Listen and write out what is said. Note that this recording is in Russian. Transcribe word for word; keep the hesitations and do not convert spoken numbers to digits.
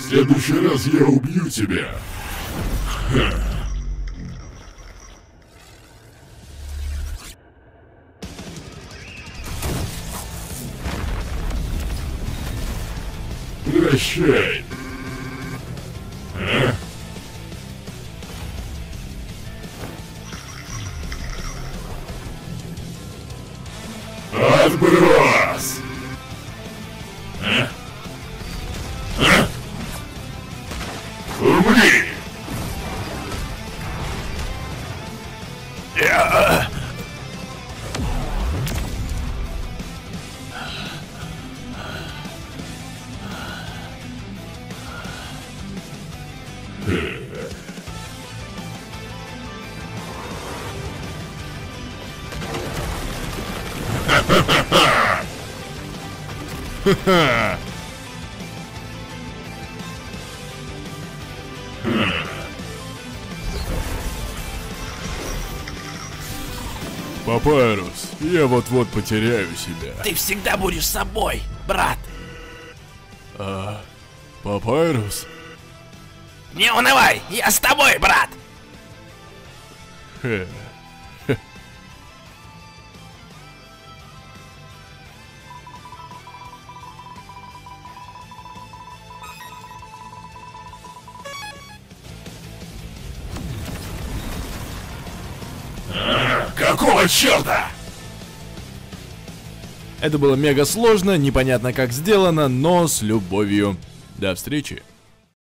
В следующий раз я убью тебя. Ха. Прощай. А? Отброс! А? А? Умри! Я... Ха-ха! Папайрус, я вот-вот потеряю себя. Ты всегда будешь собой, брат. А, Папайрус? Не унывай, я с тобой, брат. Хе. Какого черта? Это было мега сложно, непонятно как сделано, но с любовью. До встречи.